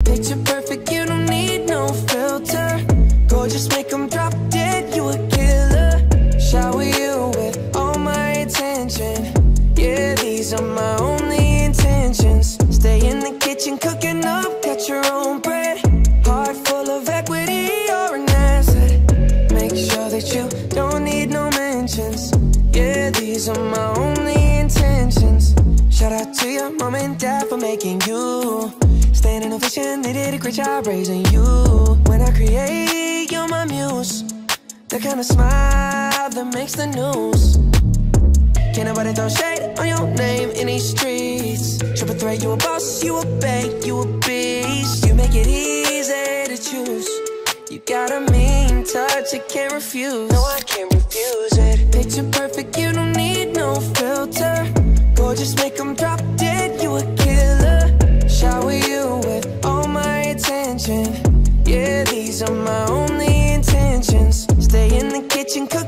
Picture perfect, you don't need no filter. Gorgeous, make them drop dead, you a killer. Shower you with all my attention. Yeah, these are my only intentions. Stay in the kitchen, cooking up, got your own bread. Heart full of equity, you're an asset. Make sure that you don't need no mentions. Yeah, these are my only intentions. Shout out to your mom and dad for making you. Staying in a vision, they did a great job raising you. When I create, you're my muse. The kind of smile that makes the news. Can't nobody throw shade on your name in these streets. Triple threat, you a boss, you a bank, you a beast. You make it easy to choose. You got a mean touch, I can't refuse. No, I can't refuse it. Picture perfect, you don't need no filter. Gorgeous, make them drop dead, you a killer. Shower you with all my attention. Yeah, these are my only intentions. Stay in the kitchen, cook